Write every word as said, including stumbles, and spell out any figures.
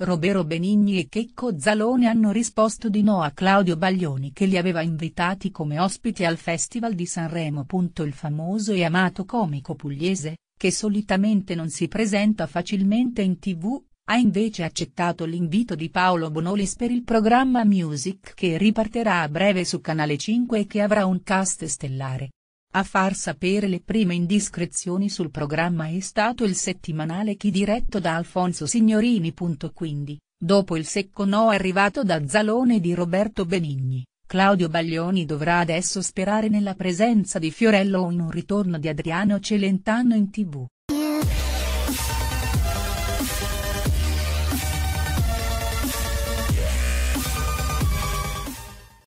Robero Benigni e Checco Zalone hanno risposto di no a Claudio Baglioni che li aveva invitati come ospiti al Festival di Sanremo. Il famoso e amato comico pugliese, che solitamente non si presenta facilmente in tv, ha invece accettato l'invito di Paolo Bonolis per il programma Music che ripartirà a breve su Canale cinque e che avrà un cast stellare. A far sapere le prime indiscrezioni sul programma è stato il settimanale Chi diretto da Alfonso Signorini. Quindi, dopo il secco no arrivato da Zalone e di Roberto Benigni, Claudio Baglioni dovrà adesso sperare nella presenza di Fiorello o in un ritorno di Adriano Celentano in tv.